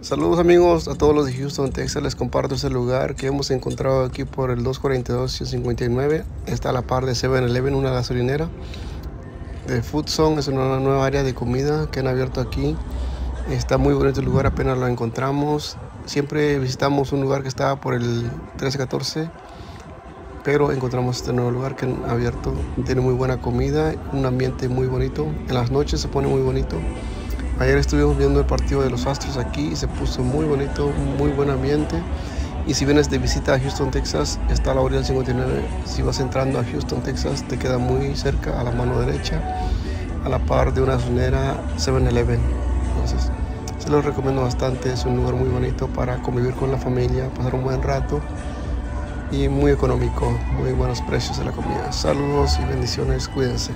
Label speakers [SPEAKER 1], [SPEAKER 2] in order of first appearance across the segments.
[SPEAKER 1] Saludos amigos a todos los de Houston, Texas. Les comparto este lugar que hemos encontrado aquí por el 242-59. Está a la par de 7-Eleven, una gasolinera. De Food Zone es una nueva área de comida que han abierto aquí. Está muy bonito el lugar, apenas lo encontramos. Siempre visitamos un lugar que estaba por el 1314, pero encontramos este nuevo lugar que han abierto. Tiene muy buena comida, un ambiente muy bonito. En las noches se pone muy bonito. Ayer estuvimos viendo el partido de los Astros aquí y se puso muy bonito, muy buen ambiente. Y si vienes de visita a Houston, Texas, está a la orilla del 59. Si vas entrando a Houston, Texas, te queda muy cerca, a la mano derecha, a la par de una gasolinera 7-Eleven. Entonces, se los recomiendo bastante. Es un lugar muy bonito para convivir con la familia, pasar un buen rato y muy económico, muy buenos precios de la comida. Saludos y bendiciones, cuídense.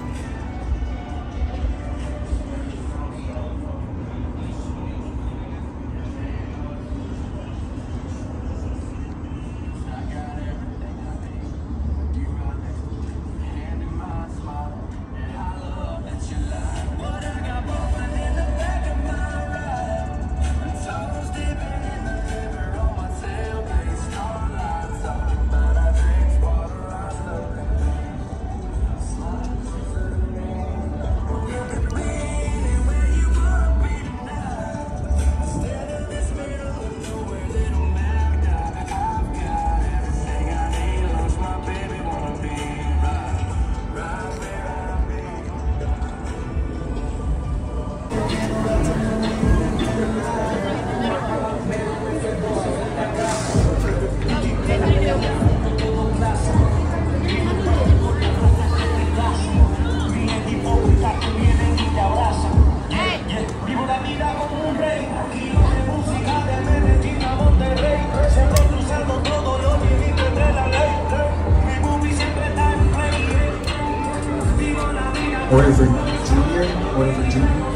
[SPEAKER 2] Order for junior, order for junior.